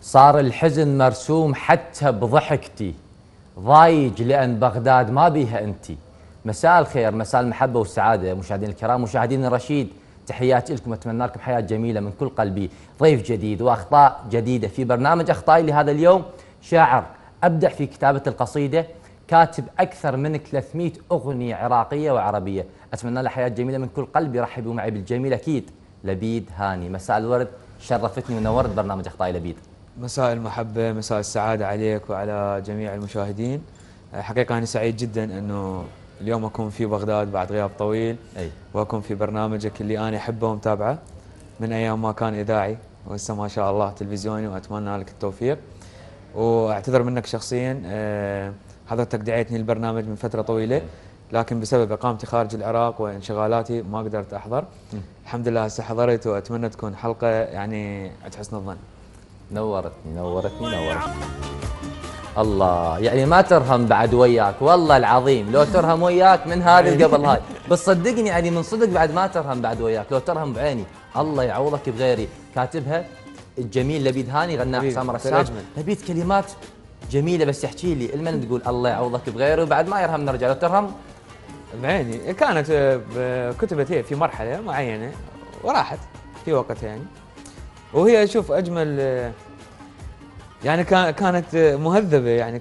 صار الحزن مرسوم حتى بضحكتي، ضايج لأن بغداد ما بيها أنتي. مساء الخير، مساء المحبة والسعادة مشاهدينا الكرام، مشاهدينا الرشيد، تحياتي لكم، أتمنى لكم حياة جميلة من كل قلبي. ضيف جديد وأخطاء جديدة في برنامج أخطائي لهذا اليوم. شاعر أبدع في كتابة القصيدة، كاتب أكثر من 300 أغنية عراقية وعربية. أتمنى له حياة جميلة من كل قلبي. رحبوا معي بالجميل أكيد لبيد هاني. مساء الورد، شرفتني ونورت برنامج أخطائي لبيد. مساء المحبة، مساء السعادة عليك وعلى جميع المشاهدين. حقيقة أنا سعيد جدا أنه اليوم أكون في بغداد بعد غياب طويل. وأكون في برنامجك اللي أنا أحبه ومتابعه من أيام ما كان إذاعي وهسه ما شاء الله تلفزيوني، وأتمنى لك التوفيق. وأعتذر منك شخصيا، حضرتك دعيتني البرنامج من فترة طويلة، لكن بسبب إقامتي خارج العراق وانشغالاتي ما قدرت أحضر. الحمد لله هسه حضرت، وأتمنى تكون حلقة يعني عند حسن الظن. نورتني. الله، يعني ما ترهم بعد وياك، والله العظيم لو ترهم وياك من هذه قبل هاي، بس صدقني يعني من صدق بعد ما ترهم بعد وياك، لو ترهم بعيني. الله يعوضك بغيري. كاتبها الجميل لبيد هاني، غناها حسام رسام. لبيد كلمات جميله، بس احكي لي المن تقول الله يعوضك بغيري وبعد ما يرهم نرجع. لو ترهم بعيني كانت كتبت هي في مرحله معينه وراحت في وقتها يعني، وهي شوف اجمل يعني كانت مهذبه يعني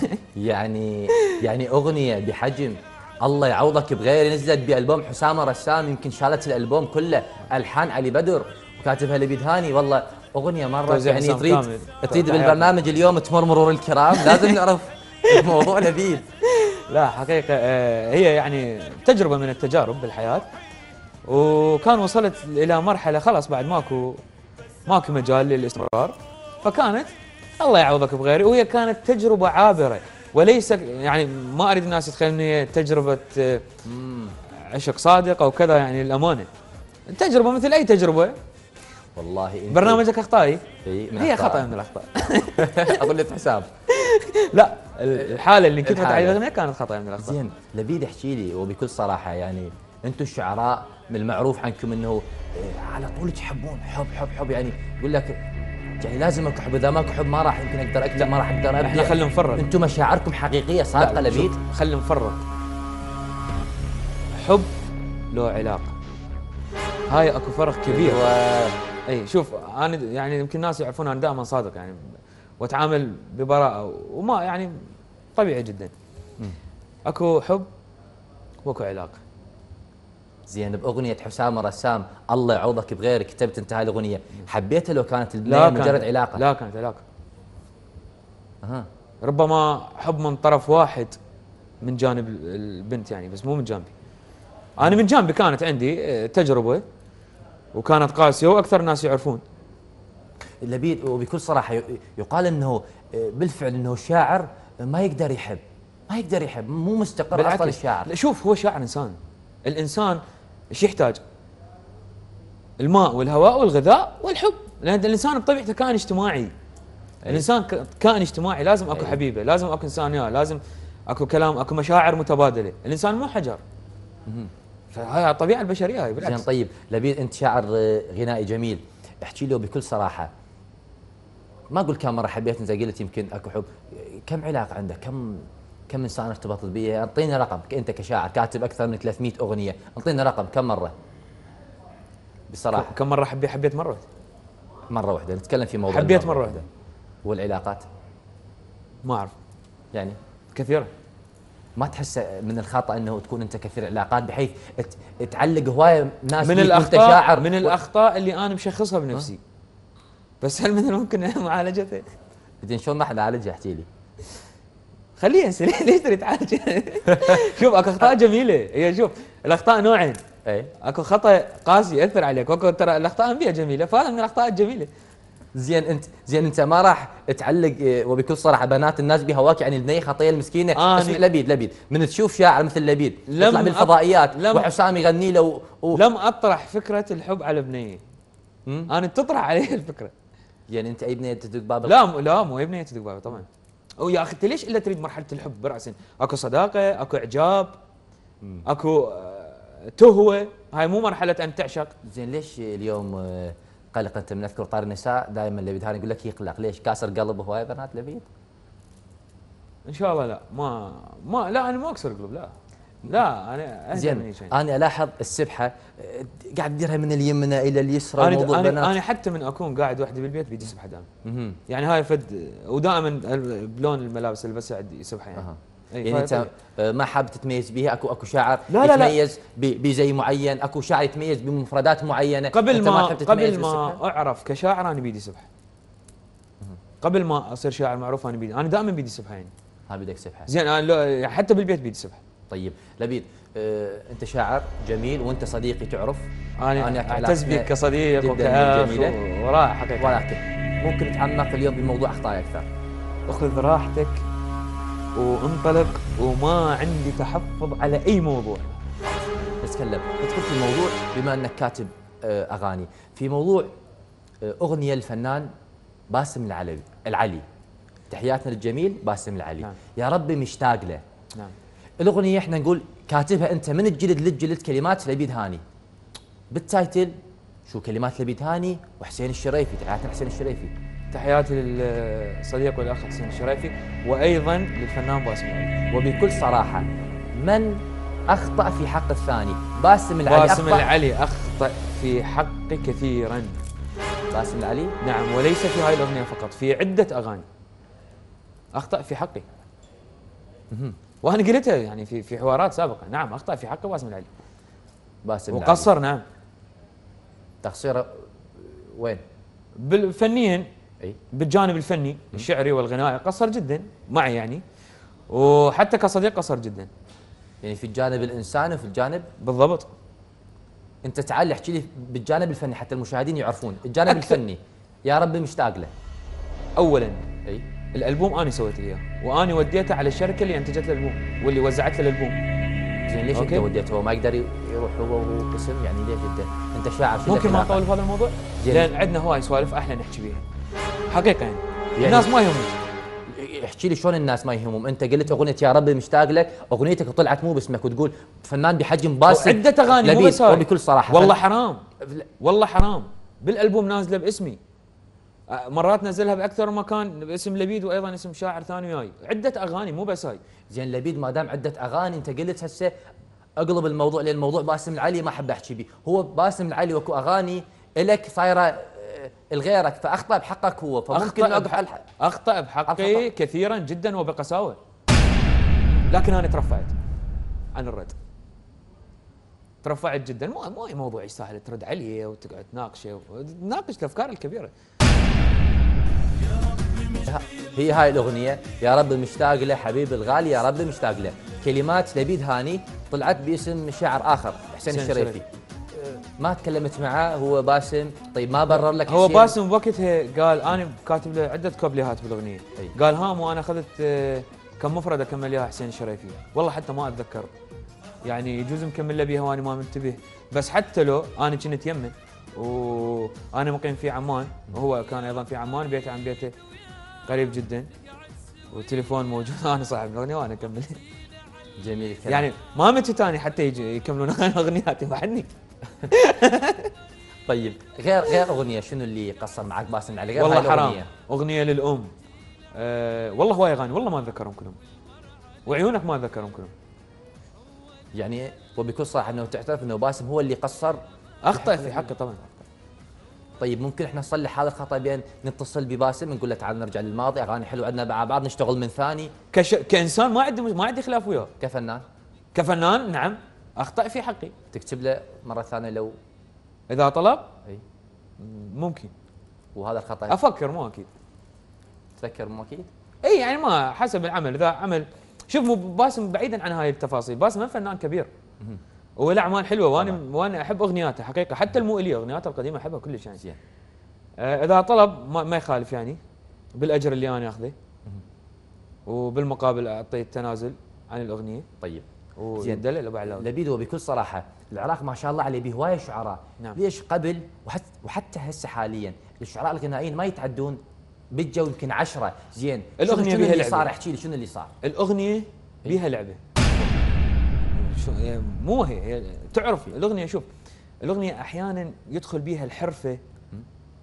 يعني اغنيه بحجم الله يعوضك بغيري نزلت بألبوم حسام رسام، يمكن شالت الألبوم كله، ألحان علي بدر وكاتبها لبيد هاني. والله أغنية مرة يعني تريد بالبرنامج اليوم تمر مرور الكرام، لازم نعرف موضوع لبيد. لا حقيقة هي يعني تجربة من التجارب بالحياة، وكان وصلت إلى مرحلة خلاص بعد ماكو مجال للاستمرار، فكانت الله يعوضك بغيري. وهي كانت تجربة عابرة، وليس يعني ما أريد الناس يتخيلون أن هي تجربة عشق صادق أو كذا، يعني الأمانة تجربة مثل أي تجربة. والله برنامجك أخطائي هي خطأ من الأخطاء. أقول لك حساب. لا الحالة اللي كتبت على الأغنية كانت خطأ من الأخطاء. زين لبيد احكي لي وبكل صراحة، يعني أنتم الشعراء من المعروف عنكم أنه على طول تحبون حب، يعني يقول لك يعني لازم اكو حب، اذا ماكو حب ما راح يمكن اقدر اكتب، ما راح اقدر ابدع. احنا خلينا نفرق، انتم مشاعركم حقيقيه صادقه لبيد. خلينا نفرق، حب له علاقه، هاي اكو فرق كبير. اي شوف انا يعني يمكن الناس يعرفون انا دائما صادق يعني، واتعامل ببراءه وما يعني طبيعي جدا. اكو حب واكو علاقه. زين باغنيه حسام رسام الله يعوضك بغيري كتبت انت هاي الاغنيه، حبيتها لو كانت البدايه مجرد علاقه؟ لا كانت علاقه. ربما حب من طرف واحد من جانب البنت يعني، بس مو من جانبي. انا من جانبي كانت عندي تجربه وكانت قاسيه، واكثر الناس يعرفون. لبيد وبكل صراحه يقال انه بالفعل انه الشاعر ما يقدر يحب، مو مستقر اصلا الشاعر. شوف هو شاعر انسان، الانسان ايش يحتاج؟ الماء والهواء والغذاء والحب، لان الانسان بطبيعته كائن اجتماعي. الانسان كائن اجتماعي، لازم اكو حبيبه، لازم اكو انسانيه، لازم اكو كلام، اكو مشاعر متبادله. الانسان مو حجر. فهاي الطبيعه البشريه هاي بالعكس. زين طيب لبيد انت شاعر غنائي جميل، احكي له بكل صراحه، ما اقول كم مره حبيت زي قلت يمكن اكو حب، كم علاقه عندك؟ كم انسان ارتبطت به؟ اعطينا رقم، انت كشاعر كاتب اكثر من 300 اغنيه، اعطينا رقم كم مره بصراحه. كم مره حبيت؟ مره واحده، نتكلم في موضوع حبيت مره واحده. والعلاقات ما اعرف يعني كثيره. ما تحس من الخطا انه تكون انت كثير علاقات بحيث تعلق هوايه ناس من الاخطاء من الاخطاء اللي انا مشخصها بنفسي. بس هل من الممكن معالجتها؟ زين شلون راح نعالجها؟ احكي لي. خليه ينسى. ليش تريد تعالجها؟ شوف اكو اخطاء جميله، هي شوف الاخطاء نوعين. اكو خطا قاسي ياثر عليك، واكو ترى الاخطاء انبياء جميله، فهذا من الاخطاء الجميله. زين انت ما راح تعلق وبكل صراحه بنات الناس بهواك، يعني البنيه خطيه المسكينه. اسمع لبيد من تشوف شاعر مثل لبيد يطلع بالفضائيات وحسام يغني له لم اطرح فكره الحب على بنيه. انا تطرح علي الفكره. يعني انت اي بنيه تدق بابك؟ لا مو اي بنيه تدق بابك طبعا. ويا اخي انت ليش الا تريد مرحله الحب براسا؟ اكو صداقه، اكو اعجاب، اكو تهوه، هاي مو مرحله ان تعشق. زين ليش اليوم قلق انت من اذكر طار النساء دائما لبيد هاني يقول لك يقلق ليش كاسر قلب هواي بنات لبيد؟ ان شاء الله لا لا انا ما اكسر قلوب لا لا انا زين انا الاحظ السبحه قاعد تديرها من اليمنى الى اليسرى انا حتى من اكون قاعد وحدي بالبيت بيدي سبحه دائما يعني هاي فد ودائما بلون الملابس اللي بس عندي سبحه يعني يعني انت ما حاب تتميز بها اكو شاعر لا يتميز بزي معين اكو شاعر يتميز بمفردات معينه قبل ما اعرف كشاعر انا بيدي سبحه قبل ما اصير شاعر معروف انا دائما بيدي سبحه يعني ها بدك سبحه زين انا حتى بالبيت بيدي سبحه. طيب لبيد انت شاعر جميل وانت صديقي تعرف انا اعتز بك كصديق وكأخ ورائع حقيقه ولكن ممكن نتعمق اليوم بموضوع اخطائي اكثر. اخذ راحتك وانطلق وما عندي تحفظ على اي موضوع. نتكلم ندخل في الموضوع بما انك كاتب اغاني في موضوع اغنيه الفنان باسم العلي تحياتنا للجميل باسم العلي. نعم. يا ربي مشتاق له. نعم. الاغنيه احنا نقول كاتبها انت من الجلد للجلد كلمات لبيد هاني بالتايتل شو كلمات لبيد هاني وحسين الشريفي تحياتنا حسين الشريفي. تحياتي للصديق والاخ حسين الشريفي وايضا للفنان باسم العلي. وبكل صراحه من اخطا في حق الثاني؟ باسم العلي اخطا في حقي كثيرا. باسم العلي؟ نعم وليس في هاي الاغنيه فقط في عده اغاني اخطا في حقي. وانا قلتها يعني في حوارات سابقه. نعم اخطا في حق باسم العلي. وقصر. نعم. تقصيره وين؟ فنيا بالجانب الفني الشعري والغنائي قصر جدا معي يعني وحتى كصديق قصر جدا. يعني في الجانب الانساني وفي الجانب بالضبط. انت تعال احكي لي بالجانب الفني حتى المشاهدين يعرفون الجانب الفني. يا ربي مشتاق له. اولا الالبوم انا سويت له اياه وانا وديته على الشركه اللي انتجت الالبوم واللي وزعت له الالبوم. زين ليش انت وديته؟ هو ما يقدر يروح هو اسم يعني ليش انت شاعر شو ممكن ما نطول في هذا الموضوع؟ لان عندنا هواي سوالف احلى نحكي بيها حقيقه يعني الناس ما يهمهم. احكي لي شلون الناس ما يهمهم؟ انت قلت اغنيه يا ربي مشتاق لك اغنيتك طلعت مو باسمك وتقول فنان بحجم باسم عده اغاني مو بس وبكل صراحه والله حرام والله حرام بالالبوم نازله باسمي مرات نزلها باكثر مكان باسم لبيد وايضا اسم شاعر ثاني وياي عده اغاني مو بس هاي. زين لبيد ما دام عده اغاني انت قلت هسه اقلب الموضوع لان الموضوع باسم العلي ما احب احكي به. هو باسم العلي واكو اغاني الك صايره الغيرك فاخطا بحقك هو فممكن اخطا بحقي كثيرا جدا وبقساوه. لكن انا ترفعت عن الرد. ترفعت جدا مو موضوع يستاهل ترد عليه وتقعد تناقشه تناقش الافكار الكبيره. هي هاي الاغنيه يا رب مشتاق له حبيبي الغالي يا رب مشتاق له كلمات لبيد هاني طلعت باسم شاعر اخر حسين الشريفي. ما تكلمت معاه هو باسم؟ طيب ما برر لك؟ هو باسم بوقتها قال انا كاتب له عده كوبليهات بالاغنيه. قال هام وانا اخذت كم مفرده كمل اياها حسين الشريفي. والله حتى ما اتذكر يعني يجوز مكمل له بيها وانا ما منتبه. بس حتى لو انا كنت يمه وانا مقيم في عمان وهو كان ايضا في عمان بيته عن بيته قريب جدا والتليفون موجود انا صاحب الاغنيه وانا اكمل. جميل الكلام. يعني ما متى ثاني حتى يجي يكملون اغنياتي وحدني. طيب غير اغنيه شنو اللي قصر معك باسم العلي غير والله حرام اغنيه للام. والله هواي اغاني والله ما اتذكرهم كلهم وعيونك ما اتذكرهم كلهم. يعني وبكل صراحه انه تعترف انه باسم هو اللي قصر اخطا في حقه طبعا. طيب ممكن احنا نصلح هذا الخطا بين نتصل بباسم نقول له تعال نرجع للماضي اغاني حلوه عندنا مع بعض نشتغل من ثاني. كانسان ما عندي خلاف وياه. كفنان نعم اخطا في حقي. تكتب له مره ثانيه لو اذا طلب؟ اي ممكن. وهذا الخطا افكر مو اكيد. تفكر مو اكيد؟ اي يعني ما حسب العمل اذا عمل شوف باسم بعيدا عن هاي التفاصيل باسم فنان كبير وله اعمال حلوه وانا احب اغنياته حقيقه حتى المو الي اغنياته القديمه احبها كلش يعني. اذا طلب ما يخالف يعني بالاجر اللي انا اخذه وبالمقابل اعطيه تنازل عن الاغنيه. طيب ويدلل ابو علاوي. لبيد وبكل صراحه العراق ما شاء الله عليه به هوايه شعراء. نعم. ليش قبل وحتى هسه حاليا الشعراء الغنائيين ما يتعدون بالجو يمكن 10. زين الاغنيه شنو بيها اللي لعبة. صار احكي لي شنو اللي صار؟ الاغنيه بيها لعبه. مو هي تعرف الاغنيه شوف الاغنيه احيانا يدخل بيها الحرفه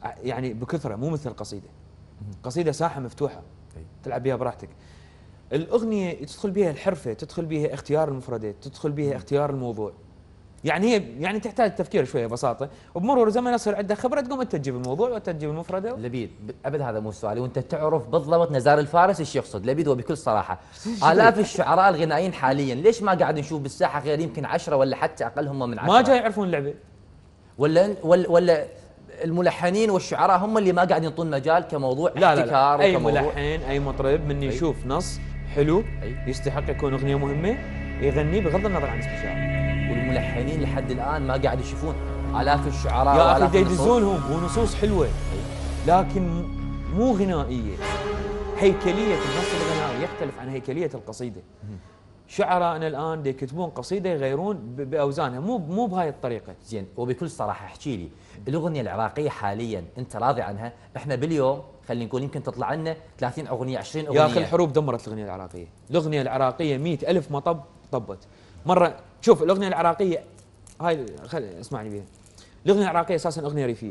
يعني بكثره، مو مثل القصيده. قصيده ساحه مفتوحه تلعب بها براحتك. الاغنيه تدخل بها الحرفه، تدخل بها اختيار المفردات، تدخل بها اختيار الموضوع. يعني هي يعني تحتاج تفكير شويه ببساطه، وبمرور الزمن يصير عندك خبره تقوم انت تجيب الموضوع وانت تجيب المفرده. لبيد ابد هذا مو سؤالي، وانت تعرف بالضبط نزار الفارس ايش يقصد. لبيد وبكل صراحه الاف الشعراء الغنائيين حاليا ليش ما قاعد نشوف بالساحه غير يمكن 10 ولا حتى اقل هم من 10؟ ما جاي يعرفون اللعبه، ولا الملحنين والشعراء هم اللي ما قاعد ينطون مجال كموضوع احتكار. اي ملحن اي مطرب من يشوف نص حلو يستحق يكون اغنيه مهمه يغنيه بغض النظر عن اسم الشاعر. والملحنين لحد الان ما قاعد يشوفون الاف الشعراء يا اخي يدزونهم ونصوص حلوه لكن مو غنائيه. هيكليه النص الغنائي يختلف عن هيكليه القصيده. شعراءنا الان يكتبون قصيده يغيرون باوزانها، مو بهاي الطريقه. زين، وبكل صراحه احكي لي الاغنيه العراقيه حاليا انت راضي عنها؟ احنا باليوم خلينا نقول يمكن تطلع لنا 30 اغنيه 20 اغنيه. يا اخي الحروب دمرت الاغنيه العراقيه. الاغنيه العراقيه 100,000 مطب طبت. مره شوف الاغنيه العراقيه هاي اسمعني بيها. الاغنيه العراقيه اساسا اغنيه ريفيه.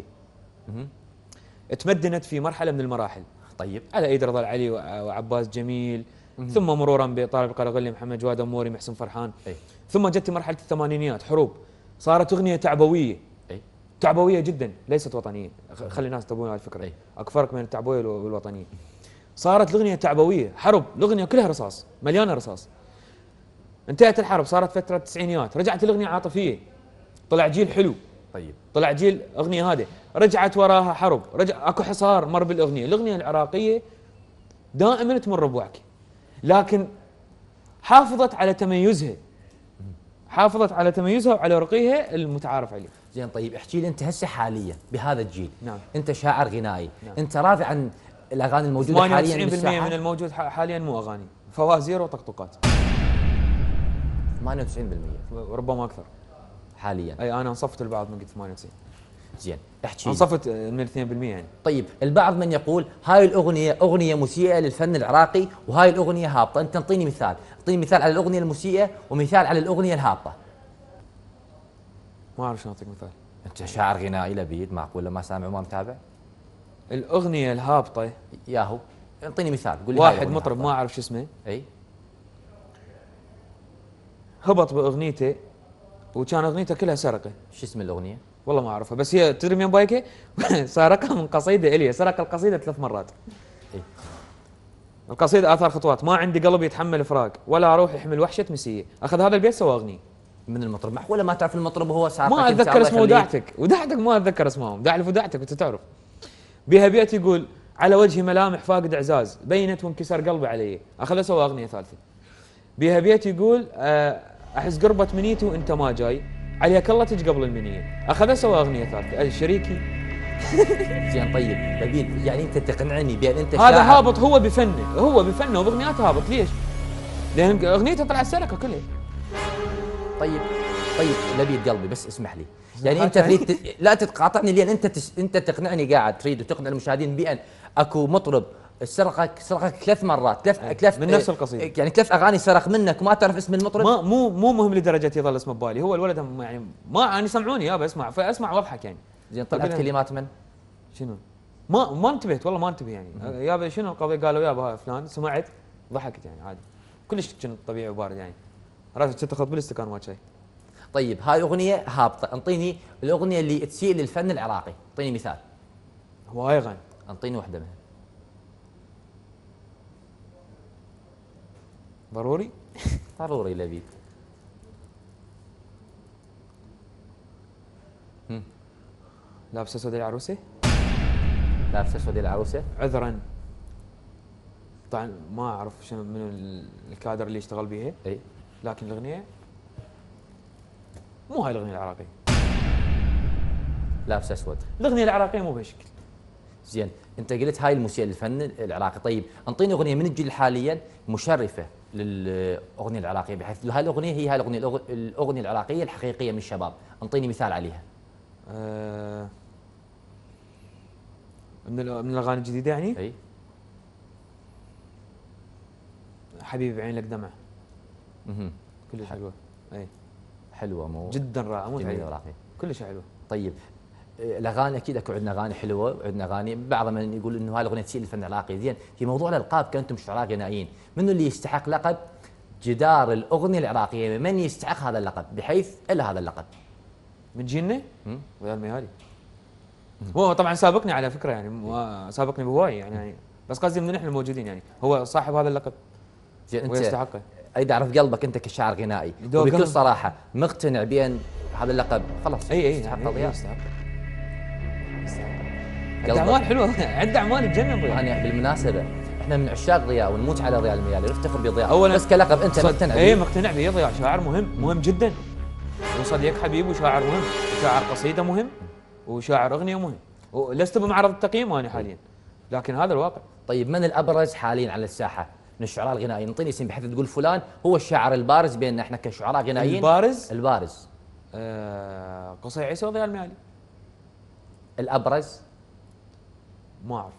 تمدنت في مرحله من المراحل. طيب. على ايد رضا العلي وعباس جميل، ثم مرورا بطارق القرغلي، محمد جواد اموري، محسن فرحان. ثم جت مرحله الثمانينيات حروب، صارت اغنيه تعبويه. تعبويه جدا، ليست وطنيه. خلي الناس تبون هاي الفكره. اكو فرق بين التعبويه والوطنيه. صارت الاغنيه تعبويه، حرب، الاغنيه كلها رصاص، مليانه رصاص. انتهت الحرب، صارت فتره التسعينيات، رجعت الاغنيه عاطفيه، طلع جيل حلو. طيب. طلع جيل اغنيه هذه، رجعت وراها حرب، اكو حصار مر بالاغنيه. الاغنيه العراقيه دائما تمر بوعك، لكن حافظت على تميزها، حافظت على تميزها وعلى رقيها المتعارف عليه. زين، طيب احكي لي انت هسه حاليا بهذا الجيل. نعم. انت شاعر غنائي. نعم. انت راضي عن الاغاني الموجوده حاليا 98% من الموجود حاليا مو اغاني، فوازير وطقطقات. 98% وربما اكثر حاليا. اي انا انصفت البعض من قلت 98. زين، احكي انصفت من 2% يعني. طيب، البعض من يقول هاي الاغنيه اغنيه مسيئه للفن العراقي وهاي الاغنيه هابطه. انت انطيني مثال، اعطيني مثال على الاغنيه المسيئه ومثال على الاغنيه الهابطه. ما اعرف شلون اعطيك مثال. انت شاعر غنائي لبيد، معقوله ما سامع وما متابع؟ الاغنيه الهابطه ياهو، اعطيني مثال، قول لي. واحد مطرب ما اعرف شو اسمه، اي، هبط باغنيته وكان اغنيته كلها سرقه. شو اسم الاغنيه؟ والله ما اعرفها، بس هي تدري من بايكه سرقها من قصيده الي، سرق القصيده 3 مرات. إيه؟ القصيده اثار خطوات، ما عندي قلب يتحمل فراق ولا روح يحمل وحشه مسيه، اخذ هذا البيت سوى اغنيه. من المطرب؟ معقوله ما تعرف المطرب وهو سارق؟ ما اتذكر اسمه. وداعتك ما اتذكر اسمهم، داعي وداعتك انت تعرف. بها بيت يقول على وجهي ملامح فاقد اعزاز، بينت وانكسر قلبي علي، اخذ سوى اغنيه ثالثه. بها بيت يقول احس قربة منيتي وانت ما جاي، عليك الله تجي قبل المنيه، اخذ سوى اغنيه ثالثه الشريكي. زين، طيب لبيد، يعني انت تقنعني بان انت هذا هابط، هو بفنه وباغنياته هابط. ليش؟ لان اغنيته طلعت سرقه كلها. طيب لبيد قلبي، بس اسمح لي، يعني انت تريد لا تقاطعني، لان انت تقنعني، قاعد تريد تقنع المشاهدين بان اكو مطرب سرقك 3 مرات، ثلاث من نفس القصيده، يعني 3 اغاني سرق منك وما تعرف اسم المطرب. مو مهم لدرجه يظل اسمه ببالي. هو الولد يعني ما انا سمعوني يابا اسمع، فاسمع واضحك يعني. زين، طلعت كلمات من؟ شنو؟ ما انتبهت والله، ما انتبه يعني. يابا شنو القضيه؟ قالوا يابا فلان، سمعت ضحكت يعني عادي، كلش كنت طبيعي وبارد يعني. عرفت كنت اخذ بالاستكان ما شيء. طيب، هاي اغنيه هابطه، انطيني الاغنيه اللي تسيء للفن العراقي، اعطيني مثال. هواي اغاني، انطيني واحده منها. ضروري؟ ضروري لبيد. لابسه سود العروسه؟ لابسه سود العروسه؟ عذرا طبعا ما اعرف شنو من الكادر اللي يشتغل بيها. اي، لكن الاغنيه مو هاي الاغنيه العراقيه. لابسه اسود. الاغنيه العراقيه مو بهالشكل. زين، انت قلت هاي الموسيقى للفن العراقي. طيب انطيني اغنيه من الجيل حاليا مشرفه للاغنيه العراقيه، بحيث هاي الاغنيه هي هاي الاغنيه العراقيه الحقيقيه من الشباب. انطيني مثال عليها. من الاغاني الجديده يعني؟ اي، حبيبي بعين لك دمع. كلش حلوه. اي، حلوه، مو جدا رائعه، مو جميله وراقيه، كلش حلوه. طيب الاغاني اكيد اكو عندنا اغاني حلوه وعندنا اغاني بعض من يقول انه هاي الاغنيه تسيء للفن العراقي. زين في موضوع الالقاب كنتم شعراء غنائيين، منو اللي يستحق لقب جدار الاغنيه العراقيه؟ من يستحق هذا اللقب بحيث الا هذا اللقب؟ من جيلنا ويا الميالي. هو طبعا سابقني على فكره يعني سابقني بهواي يعني بس قصدي من احنا الموجودين يعني هو صاحب هذا اللقب ويستحقه. اريد اعرف قلبك انت كشاعر غنائي وبكل صراحه مقتنع بان هذا اللقب خلاص يستحق ضياء؟ عنده اعمال حلوه عنده اعمال تجنن ضياء. انا بالمناسبه احنا من عشاق ضياء ونموت على ضياء الميالي نفتخر بضياء بس كلقب انت مقتنع به؟ مقتنع به. ضياء شاعر مهم جدا وصديق حبيب وشاعر مهم وشاعر قصيده مهم وشاعر اغنيه مهم ولست بمعرض التقييم انا حاليا لكن هذا الواقع. طيب من الابرز حاليا على الساحه من الشعراء الغنائيين؟ انطيني اسم بحيث تقول فلان هو الشاعر البارز بيننا احنا كشعراء غنائيين. البارز قصي عيسى وضياء الميالي. الابرز ما اعرف.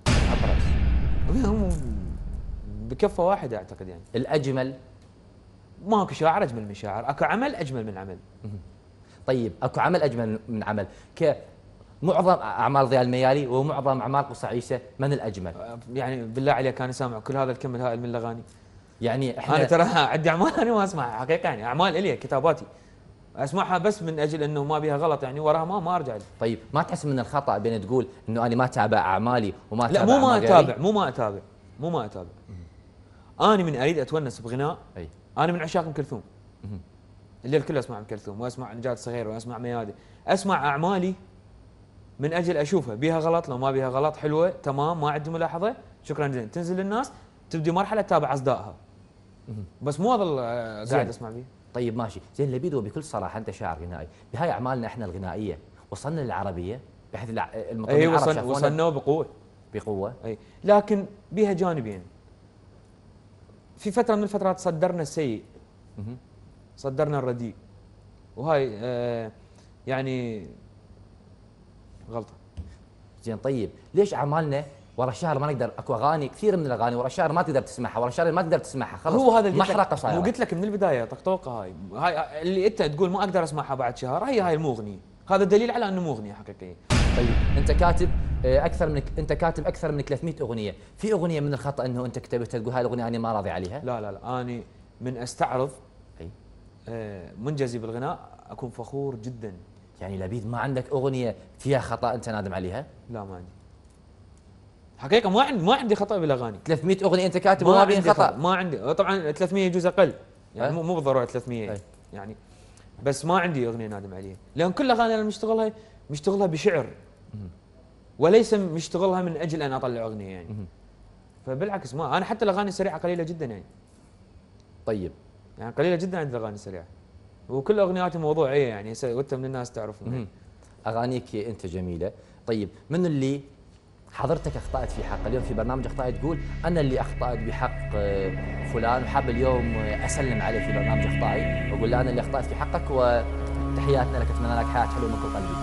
الابرز هم بكفه واحده اعتقد يعني. الاجمل ماكو شاعر اجمل من شاعر، اكو عمل اجمل من عمل. طيب اكو عمل اجمل من عمل معظم اعمال ضياء الميالي ومعظم اعمال قصي عيسى من الاجمل؟ يعني بالله عليك انا سامع كل هذا الكم الهائل من الاغاني. يعني احنا انا ترى عندي اعمال انا ما اسمعها حقيقه يعني اعمال الي كتاباتي اسمعها بس من اجل انه ما بيها غلط يعني وراها ما ارجع لي. طيب ما تحس من الخطا بين تقول انه انا ما اتابع اعمالي وما اتابع؟ لا مو ما اتابع انا من اريد اتونس بغناء. انا من عشاق ام كلثوم الليل كله اسمع ام كلثوم واسمع نجاة الصغير واسمع ميادة، اسمع اعمالي من اجل اشوفها بيها غلط لو ما بيها غلط حلوه تمام ما عندي ملاحظه شكرا جزيلا تنزل للناس تبدي مرحله تتابع اصدائها بس مو اظل قاعد اسمع بيه. طيب ماشي زين لبيدو بكل صراحه انت شاعر غنائي بهاي اعمالنا احنا الغنائيه وصلنا للعربيه بحيث المطربين العرب وصلنا بقوه اي لكن بها جانبين. في فتره من الفترات صدرنا السيء صدرنا الرديء وهاي يعني غلطه. زين طيب ليش اعمالنا ورا الشهر ما نقدر اكو اغاني كثير من الاغاني ورا الشهر ما تقدر تسمعها ورا الشهر ما تقدر تسمعها خلاص هو هذا محرقه صايره. قلت لك من البدايه طقطوقه هاي اللي انت تقول ما اقدر اسمعها بعد شهر هاي مو اغنيه هذا دليل على انه مو اغنيه حقيقيه. طيب انت كاتب اكثر من 300 اغنيه، في اغنيه من الخطا انه انت كتبتها تقول هاي الاغنيه انا ما راضي عليها؟ لا انا من استعرض منجزي بالغناء اكون فخور جدا. يعني لبيد ما عندك اغنيه فيها خطا انت نادم عليها؟ لا ما عندي حقيقه ما عندي خطا بالاغاني. 300 اغنيه انت كاتب وما بين خطا؟ ما عندي طبعا 300 يجوز اقل يعني مو بالضروره 300 يعني بس ما عندي اغنيه نادم عليها لان كل الاغاني انا مشتغلها بشعر وليس مشتغلها من اجل ان اطلع اغنيه يعني. فبالعكس ما انا حتى الاغاني السريعه قليله جدا يعني. طيب يعني قليله جدا عندي الاغاني السريعه وكل اغنياتي موضوعيه يعني وانت من الناس تعرفون. اغانيك انت جميله. طيب من اللي حضرتك اخطات في حق اليوم في برنامج اخطاء تقول انا اللي اخطات بحق فلان وحاب اليوم اسلم عليه في برنامج اخطائي واقول له انا اللي اخطات في حقك وتحياتنا لك اتمنى لك حياه حلوه من كل قلبي.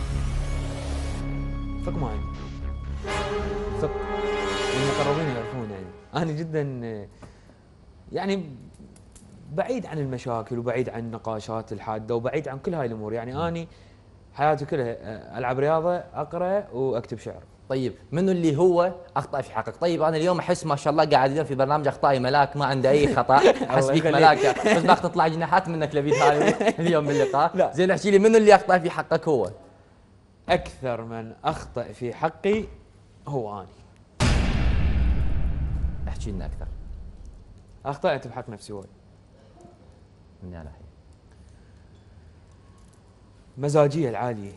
ثق معي ثق المقربين يعرفون يعني انا جدا يعني بعيد عن المشاكل وبعيد عن النقاشات الحاده وبعيد عن كل هاي الامور يعني اني حياتي كلها العب رياضه اقرا واكتب شعر. طيب منو اللي هو اخطا في حقك؟ طيب انا اليوم احس ما شاء الله قاعد اليوم في برنامج اخطائي ملاك ما عنده اي خطا احس فيك ملاك بس باخذ تطلع جناحات منك لبيد هاي اليوم باللقاء. زين احكي لي منو اللي اخطا في حقك؟ هو اكثر من اخطا في حقي هو اني. احكي لنا اكثر. اخطات بحق نفسي وايد من ناحيه مزاجيه العاليه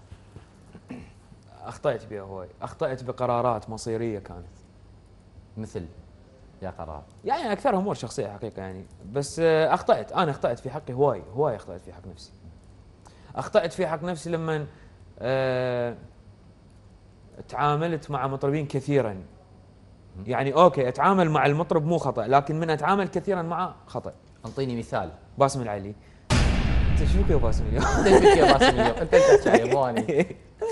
اخطات بها هواي. اخطات بقرارات مصيريه كانت مثل يا قرار يعني اكثرها امور شخصيه حقيقه يعني بس انا اخطات في حقي هواي اخطات في حق نفسي. اخطات في حق نفسي لما تعاملت مع مطربين كثيرا يعني اوكي اتعامل مع المطرب مو خطا لكن من اتعامل كثيرا معه خطا. انطيني مثال. باسم العلي انت شو بك يا باسم اليوم؟ انت شو بك يا باسم اليوم؟ انت تحكي عليه مو اني.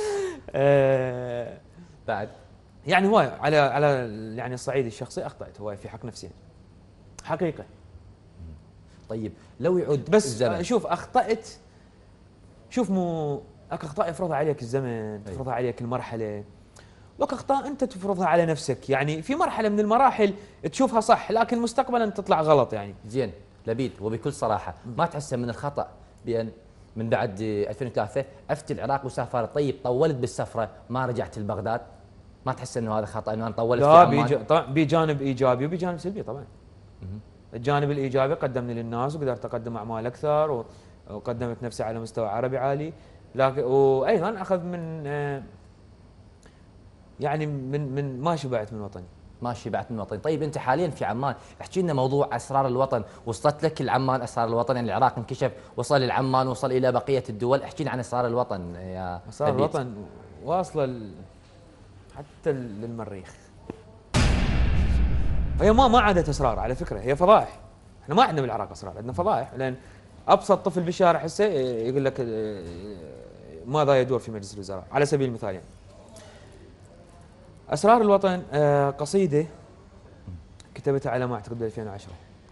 بعد يعني هواي على يعني الصعيد الشخصي اخطات هواي في حق نفسي يعني. حقيقه. طيب لو يعود بس الزمن شوف اخطات شوف مو اكو اخطاء يفرضها عليك الزمن، تفرضها عليك المرحله، واكو اخطاء انت تفرضها على نفسك. يعني في مرحله من المراحل تشوفها صح لكن مستقبلا تطلع غلط يعني. زين لبيد، وبكل صراحه ما تحس من الخطا بان من بعد 2003 افتي العراق وسافرت، طيب طولت بالسفره ما رجعت لبغداد، ما تحس انه هذا خطا انه انا طولت في عمان؟ لا، بجانب ايجابي وبجانب سلبي طبعا. الجانب الايجابي قدمني للناس وقدرت اقدم اعمال اكثر وقدمت نفسي على مستوى عربي عالي، لكن وايضا اخذ من يعني من ما شبعت من وطني. ما شبعت من وطني. طيب انت حاليا في عمان، احكي لنا موضوع اسرار الوطن، وصلت لك العمان اسرار الوطن؟ يعني العراق انكشف وصل للعمان وصل الى بقيه الدول، احكي لنا عن اسرار الوطن يا اسرار الوطن واصله حتى للمريخ. هي ما عادت اسرار على فكره، هي فضائح. احنا ما عندنا بالعراق اسرار، عندنا فضائح. لان ابسط طفل بالشارع هسه يقول لك ماذا يدور في مجلس الوزراء على سبيل المثال. يعني اسرار الوطن قصيده كتبتها على ما اعتقد ب 2010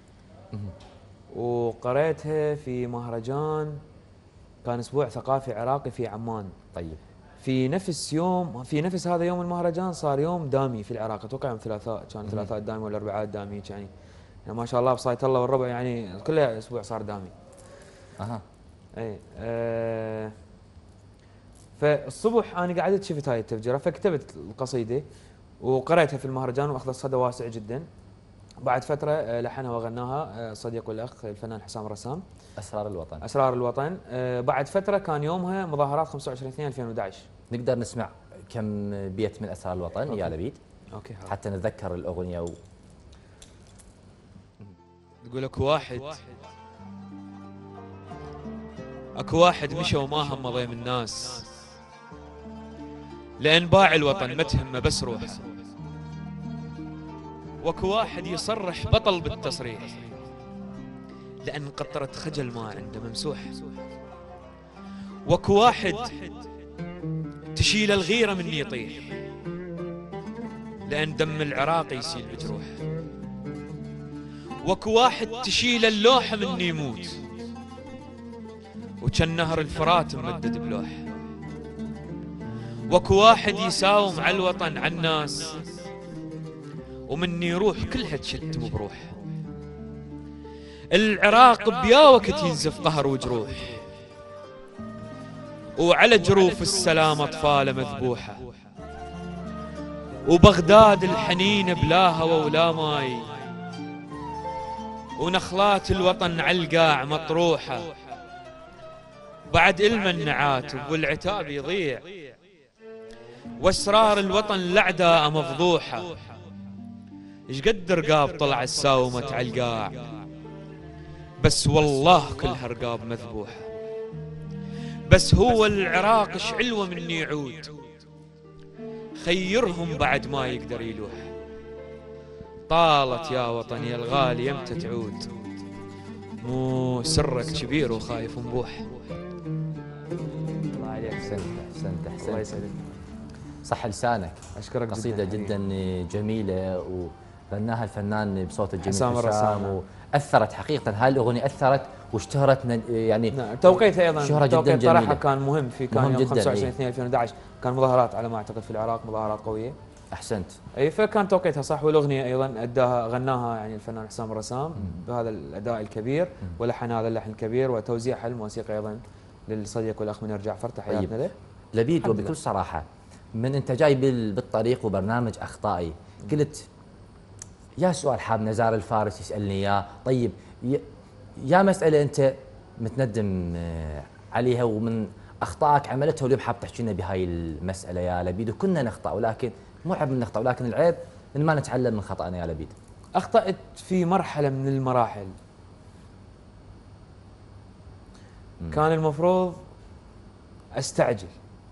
وقريتها في مهرجان، كان اسبوع ثقافي عراقي في عمان. طيب في نفس هذا يوم المهرجان صار يوم دامي في العراق، اتوقع يوم ثلاثاء، كان ثلاثاء دامي ولا اربعاء دامي يعني ما شاء الله بصايت الله والربع، يعني كل اسبوع صار دامي. اي فالصبح انا قعدت شفت هاي التفجيره فكتبت القصيده وقريتها في المهرجان واخذت صدى واسع جدا. بعد فتره لحنها وغناها الصديق والاخ الفنان حسام الرسام. اسرار الوطن. اسرار الوطن. بعد فتره كان يومها مظاهرات 25/2/2011. نقدر نسمع كم بيت من اسرار الوطن أوكي. يا لبيد؟ اوكي حتى نتذكر الاغنيه يقول اكو واحد مشى وما همه ضيم الناس، لان باع الوطن ما تهمه بس روحه. واكو واحد يصرح بطل بالتصريح، لان قطرة خجل ما عنده ممسوح. واكو واحد تشيل الغيرة من يطيح، لان دم العراق يسيل بجروح. واكو واحد تشيل اللوحة من يموت، وكان نهر الفرات ممدد بلوح. واكو واحد يساوم على الوطن على الناس، ومن يروح كلها تشتم بروح. العراق بيا وقت ينزف قهر وجروح، وعلى جروف السلام اطفاله مذبوحه. وبغداد الحنين بلا هوى ولا ماي، ونخلات الوطن على القاع مطروحه. بعد إلما النعات والعتاب يضيع، واسرار الوطن الاعداء مفضوحه. ايش قد رقاب طلعت ساومت على القاع، بس والله كلها رقاب مذبوحه. بس هو العراق ايش علوه من يعود، خيرهم بعد ما يقدر يلوح. طالت يا وطني الغالي يمتى تعود، مو سرك كبير وخايف نبوح. الله عليك، احسنت الله يسعدك، صح لسانك. اشكرك قصيده جدا جميله وغناها الفنان بصوت الجميل حسام الرسام، واثرت حقيقه. هاي الاغنيه اثرت واشتهرت يعني. نعم توقيتها ايضا شهره جدا جميله صراحه كان مهم في كان يوم 25/2/2011 كان مظاهرات على ما اعتقد في العراق، مظاهرات قويه. احسنت. اي فكان توقيتها صح، والاغنيه ايضا اداها غناها يعني الفنان حسام الرسام بهذا الاداء الكبير، ولحن هذا اللحن الكبير، وتوزيعها الموسيقى ايضا للصديق والاخ منير جعفر، تحياتنا له. لبيد، وبكل صراحه من انت جاي بالطريق وبرنامج اخطائي قلت يا سؤال حاب نزار الفارس يسالني اياه، طيب يا مساله انت متندم عليها ومن اخطائك عملتها واليوم حاب تحكي لنا بهاي المساله يا لبيد. وكنا نخطا، ولكن مو عيب من نخطا، ولكن العيب ان ما نتعلم من خطأنا يا لبيد. اخطأت في مرحله من المراحل كان المفروض استعجل،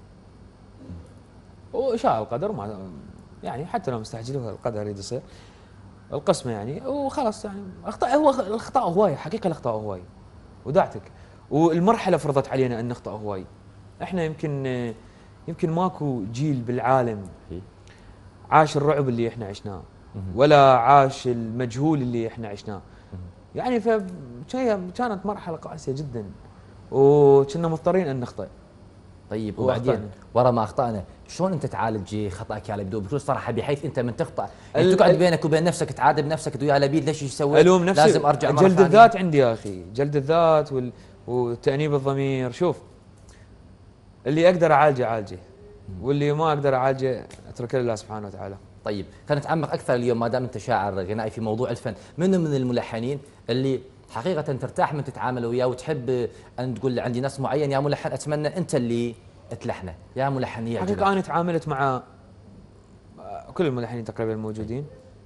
وشاء القدر ما يعني حتى لو مستعجل القدر يريد يصير القسمه يعني، وخلاص يعني اخطاء. هو الاخطاء هواي حقيقه، الاخطاء هواي ودعتك، والمرحله فرضت علينا ان نخطا هواي. احنا يمكن ماكو جيل بالعالم عاش الرعب اللي احنا عشناه، ولا عاش المجهول اللي احنا عشناه يعني. فكانت مرحله قاسيه جدا، وكنا مضطرين ان نخطئ. طيب وبعدين ورا ما اخطانا شلون انت تعالج خطاك يا لبيد بكل صراحه، بحيث انت من تخطا يعني تقعد بينك وبين نفسك تعاتب نفسك تقول يا لبيد ليش سويت؟ الوم نفسي، لازم ارجع مره جلد الذات عندي يا اخي، جلد الذات وتأنيب الضمير. شوف اللي اقدر اعالجه واللي ما اقدر اعالجه اتركه لله سبحانه وتعالى. طيب خلينا نتعمق اكثر اليوم ما دام انت شاعر غنائي في موضوع الفن، من الملحنين اللي حقيقه ترتاح من تتعامل وياه وتحب ان تقول عندي نص معين يا ملحن اتمنى انت اللي تلحنه يا ملحن يعجبك؟ حقيقه انا تعاملت مع كل الملحنين تقريبا الموجودين،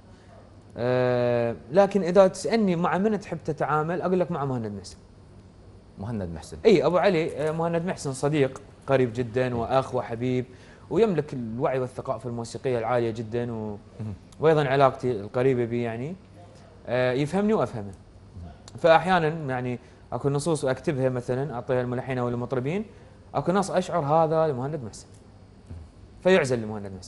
لكن اذا تسالني مع من تحب تتعامل اقول لك مع مهند محسن. مهند محسن اي ابو علي، مهند محسن صديق قريب جدا واخ وحبيب، ويملك الوعي والثقافه الموسيقيه العاليه جدا وايضا علاقتي القريبه به يعني يفهمني وافهمه. فاحيانا يعني اكو نصوص واكتبها مثلا اعطيها الملحنين او المطربين، اكو نص اشعر هذا لمهند محسن فيعزل لمهند محسن.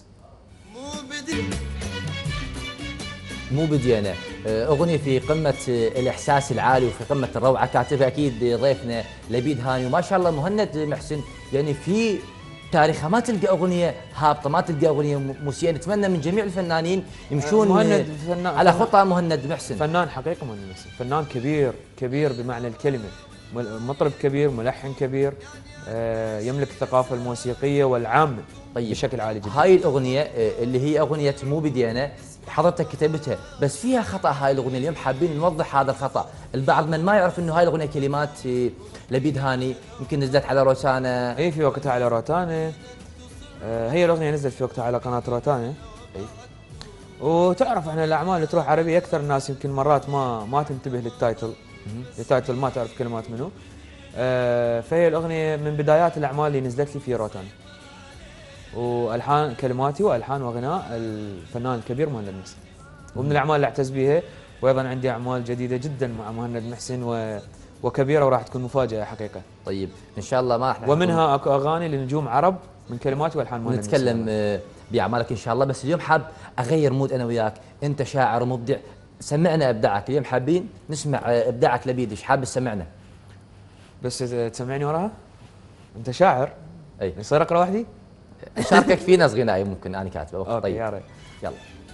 مو بدي انا اغنيه في قمه الاحساس العالي وفي قمه الروعه، كاتبها اكيد ضيفنا لبيد هاني، وما شاء الله مهند محسن يعني في تاريخه ما تلقى اغنيه هابطه، ما تلقى اغنيه مسيئه. نتمنى من جميع الفنانين يمشون على خطى مهند محسن. فنان حقيقه مهند محسن، فنان كبير كبير بمعنى الكلمه، مطرب كبير، ملحن كبير، يملك الثقافه الموسيقيه والعامه طيب بشكل عالي جدا. هاي الاغنيه اللي هي اغنيه مو بدي انا حضرتك كتبتها بس فيها خطا، هاي الاغنيه اليوم حابين نوضح هذا الخطا. البعض من ما يعرف انه هاي الاغنيه كلمات لبيد هاني، يمكن نزلت على روتانا. اي في وقتها على روتانا، هي الاغنيه نزلت في وقتها على قناه روتانا. اي وتعرف احنا الاعمال اللي تروح عربي اكثر الناس يمكن مرات ما تنتبه للتايتل، التايتل ما تعرف كلمات منه. فهي الاغنيه من بدايات الاعمال اللي نزلت لي في روتانا، والحان كلماتي والحان وغناء الفنان الكبير مهند محسن، ومن الاعمال اللي اعتز بها. وايضا عندي اعمال جديده جدا مع مهند محسن وكبيره وراح تكون مفاجاه حقيقه. طيب ان شاء الله ما راح ومنها اكو اغاني لنجوم عرب من كلماتي والحان مهند محسن. نتكلم باعمالك ان شاء الله، بس اليوم حاب اغير مود انا وياك، انت شاعر مبدع، سمعنا ابداعك اليوم، حابين نسمع ابداعك لبيد، ايش حاب تسمعنا؟ بس تسمعني وراها؟ انت شاعر؟ اي يصير اقرا وحدي؟ شاركك في ناس غنائي ممكن انا كاتبه. طيب يا ريت يلا.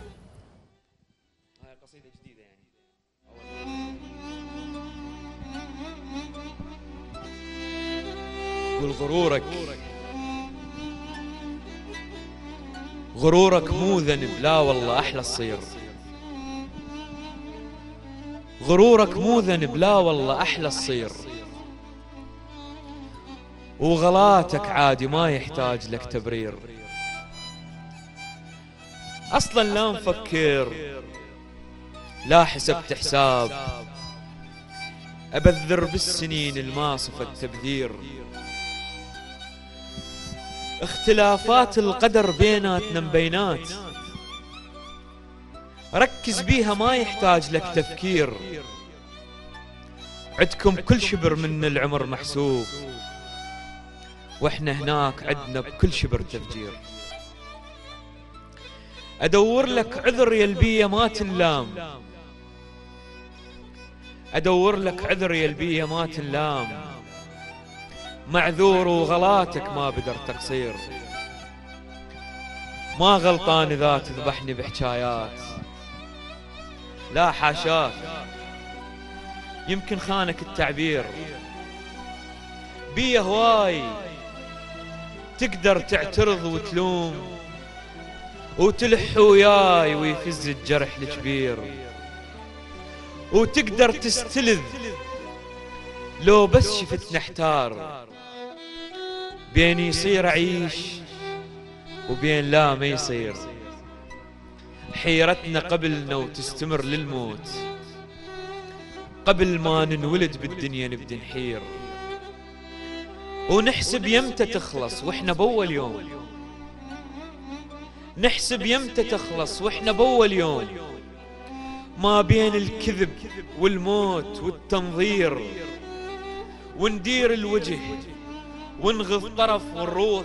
هاي قصيده جديده يعني. قول غرورك مو ذنب، لا والله احلى الصير. غرورك مو ذنب، لا والله احلى الصير. وغلاتك عادي ما يحتاج لك تبرير. اصلا لا نفكر لا حسبت حساب، ابذر بالسنين الماصفة التبذير. اختلافات القدر بيناتنا مبينات، ركز بيها ما يحتاج لك تفكير. عدكم كل شبر من العمر محسوب، واحنا هناك عدنا بكل شبر تفجير. ادور لك عذر يا البية ما تنلام، ادور لك عذر يا البية ما تنلام. معذور وغلاتك ما بدر تقصير. ما غلطان اذا تذبحني بحكايات، لا حاشاك يمكن خانك التعبير. بيه هواي تقدر تعترض وتلوم، وتلح وياي ويفز الجرح الكبير. وتقدر تستلذ لو بس شفت نحتار، بين يصير أعيش وبين لا ما يصير. حيرتنا قبلنا وتستمر للموت، قبل ما ننولد بالدنيا نبدي نحير. ونحسب يمتى تخلص واحنا بأول يوم، نحسب يمتى تخلص واحنا بأول يوم. ما بين الكذب والموت والتنظير، وندير الوجه ونغض طرف ونروح،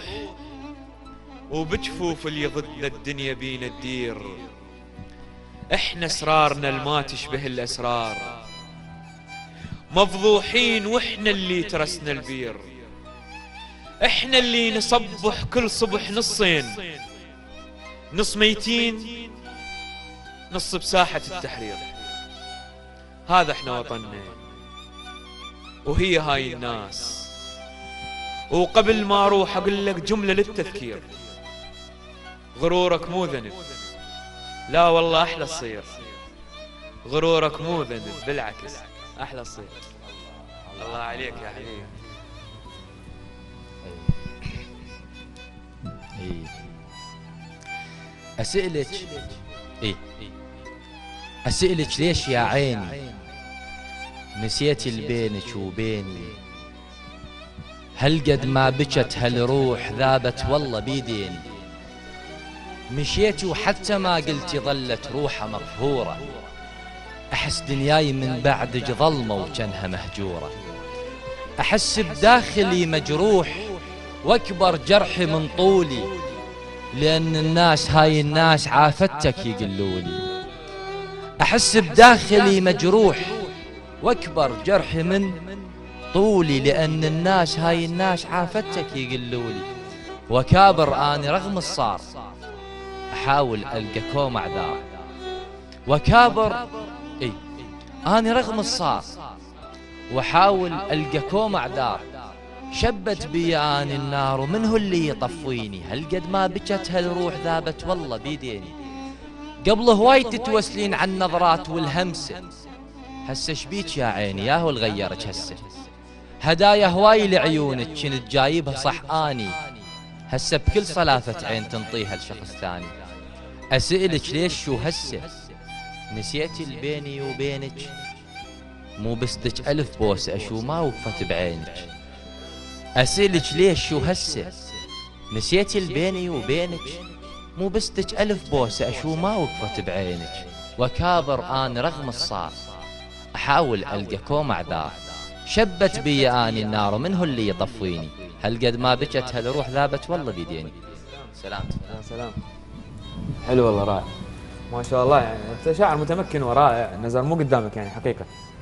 وبجفوف اللي ضدنا الدنيا بينا تدير. احنا اسرارنا الما تشبه الاسرار، مفضوحين واحنا اللي ترسنا البير. احنا اللي نصبح كل صبح نصين، نص ميتين نص بساحة التحرير. هذا احنا وطننا وهي هاي الناس. وقبل ما اروح اقول لك جملة للتذكير، غرورك مو ذنب، لا والله احلى الصير. غرورك مو ذنب، بالعكس احلى الصير. الله عليك يا حبيبي. أسألك ليش يا عيني نسيتي البينك وبيني؟ هل قد ما بكت هالروح ذابت والله بيديني؟ مشيتي وحتى ما قلتي ظلت روحه مقهورة، أحس دنياي من بعدك ظلمة وجنها مهجورة. أحس بداخلي مجروح واكبر جرحي من طولي، لأن الناس هاي الناس عافتك يقلولي. أحس بداخلي مجروح واكبر جرحي من طولي، لأن الناس هاي الناس عافتك يقلولي. وكابر أني رغم الصار أحاول ألقى كوم أعذار. وكابر أني رغم الصار وأحاول ألقى كوم أعذار. شبت بي آني النار ومن هو اللي يطفيني؟ هل قد ما بكت هالروح ذابت والله بيديني؟ قبل هواي تتوسلين عن النظرات والهمسة، هسه شبيك يا عيني يا هو الغيرك هسه؟ هدايا هواي لعيونك كنت جايبها صح آني، هسه بكل صلافة عين تنطيها لشخص ثاني. أسألك ليش شو هسه نسيتي البيني وبينك؟ مو بسدك ألف بوسة أشو ما وقفت بعينك. أسألك ليش شو هسه نسيتي البيني وبينك؟ مو بستك ألف بوسة أشو ما وقفت بعينك. وكابر آن رغم الصار أحاول ألقى كوم أعذار. شبت بي آني النار ومن هو اللي يطفيني؟ هل قد ما بكت هالروح ذابت والله بيديني. سلامتك. يا سلام، حلو والله، رائع ما شاء الله. يعني انت شاعر متمكن ورائع، نزار مو قدامك يعني حقيقة.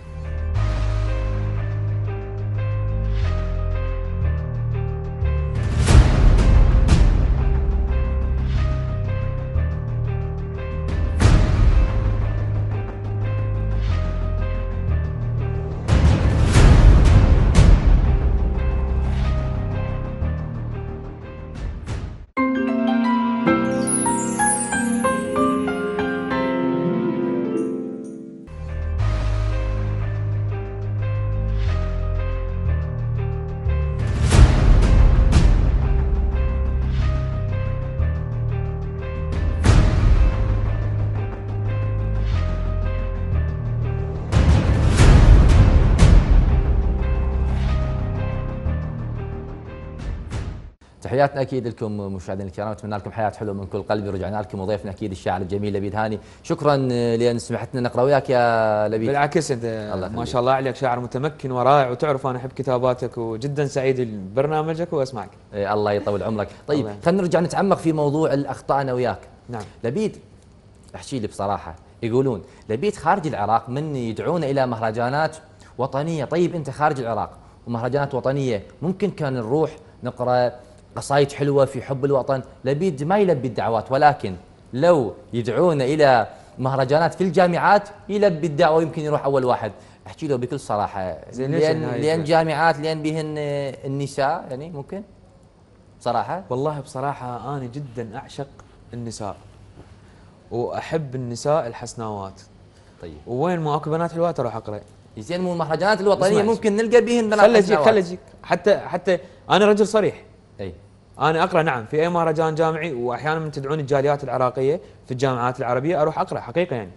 تحياتنا اكيد لكم مشاهدينا الكرام، اتمنى لكم حياه حلوه من كل قلبي. رجعنا لكم وضيفنا اكيد الشاعر الجميل لبيد هاني. شكرا لان سمحتنا نقرا وياك يا لبيد. بالعكس انت ما شاء الله عليك شاعر متمكن ورائع، وتعرف انا احب كتاباتك وجدا سعيد ببرنامجك واسمعك. الله يطول عمرك. طيب خلينا نرجع نتعمق في موضوع الاخطاء انا وياك. نعم. لبيد احكي لي بصراحه، يقولون لبيد خارج العراق من يدعون الى مهرجانات وطنيه. طيب انت خارج العراق ومهرجانات وطنيه، ممكن كان نروح نقرا قصايد حلوة في حب الوطن. لبيد ما يلبي الدعوات، ولكن لو يدعونا إلى مهرجانات في الجامعات يلبي الدعوة ويمكن يروح أول واحد. أحكي له بكل صراحة، لأن جامعات لأن بهن النساء يعني ممكن صراحة. والله بصراحة أنا جدا أعشق النساء وأحب النساء الحسناوات. طيب وين ما أكو بنات حلوات أروح أقرأ. زين مو المهرجانات الوطنية ممكن نلقى بهن بنات حسناوات. خل أجيك حتى أنا رجل صريح. أي أنا أقرأ نعم في أي مهرجان جامعي، وأحيانا من تدعون الجاليات العراقية في الجامعات العربية أروح أقرأ حقيقة يعني.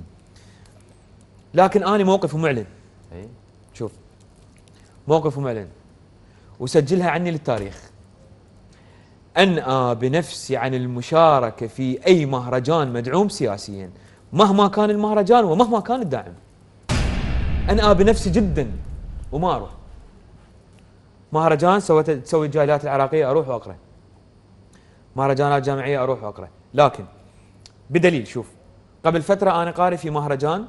لكن أنا موقف معلن. أي شوف موقف معلن وسجلها عني للتاريخ. أنأى بنفسي عن المشاركة في أي مهرجان مدعوم سياسيا مهما كان المهرجان ومهما كان الداعم. أنأى بنفسي جدا وما أروح مهرجان تسوي الجاليات العراقية أروح وأقرأ، مهرجانات جامعية أروح وأقرأ. لكن بدليل شوف، قبل فترة أنا قاري في مهرجان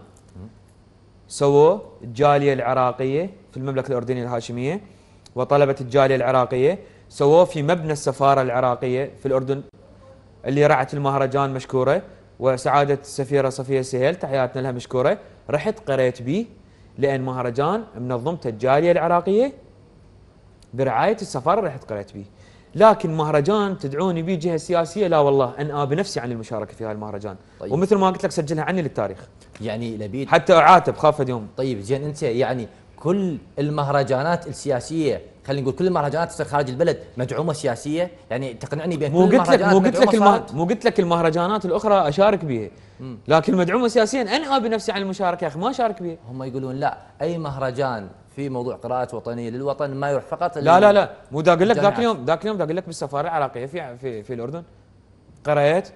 سووه الجالية العراقية في المملكة الأردنية الهاشمية، وطلبة الجالية العراقية سووه في مبنى السفاره العراقيه في الاردن اللي رعت المهرجان مشكوره، وسعاده السفيره صفيه السهيل تحياتنا لها مشكوره، رحت قريت به لان مهرجان منظمته الجاليه العراقيه برعايه السفاره، رحت قريت به. لكن مهرجان تدعوني به جهه سياسيه، لا والله انأى بنفسي عن المشاركه في هذا المهرجان. طيب. ومثل ما قلت لك سجلها عني للتاريخ، يعني لبيد حتى اعاتب خاف يوم. طيب زين، انت يعني كل المهرجانات السياسيه، خلينا نقول كل المهرجانات تصير خارج البلد مدعومه سياسيه، يعني تقنعني بين كل المهرجانات مو قلت لك المهرجانات الاخرى اشارك بها، لكن مدعومه سياسيا انأى بنفسي عن المشاركه يا اخي، ما اشارك بها. هم يقولون لا، اي مهرجان في موضوع قراءة وطنية للوطن ما يروح فقط لا مو دا اقول لك ذاك اليوم دا اقول لك بالسفاره العراقيه في الاردن قريت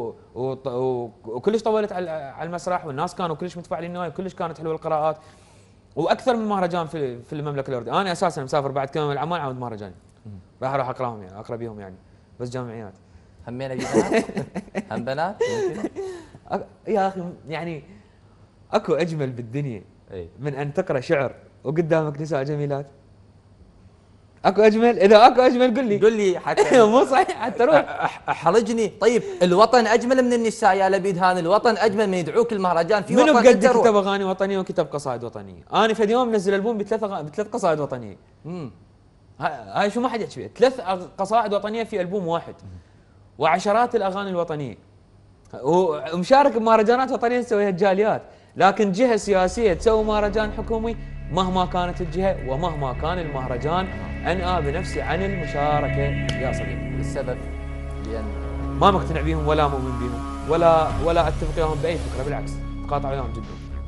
وكلش طولت على المسرح، والناس كانوا كلش متفاعلين وياي، كلش كانت حلوه القراءات، واكثر من مهرجان في المملكه الاردنيه. انا اساسا مسافر بعد كم من العمان عاود مهرجان، راح اروح اقراهم يعني اقرا بيهم يعني، بس جامعيات. همينا بنات هم بنات يا اخي يعني اكو اجمل بالدنيا من ان تقرا شعر وقدامك نساء جميلات؟ اكو اجمل؟ اذا اكو اجمل قل لي حتى مو صحيح حتى روح احرجني. طيب الوطن اجمل من النساء يا لبيد هاني، الوطن اجمل من يدعوك المهرجان في منو وطن. بقد كتب اغاني وطنيه وكتب قصائد وطنيه؟ انا في اليوم منزل البوم بثلاث قصائد وطنيه. هاي شو ما حد يحكي فيها، 3 قصائد وطنيه في البوم واحد، وعشرات الاغاني الوطنيه، ومشارك بمهرجانات وطنيه تسويها الجاليات. لكن جهه سياسيه تسوي مهرجان حكومي مهما كانت الجهه ومهما كان المهرجان انأى بنفسي عن المشاركه يا صديقي. السبب لان ما مقتنع بهم ولا مؤمن بهم ولا اتفق وياهم باي فكره، بالعكس تقاطع وياهم جدا.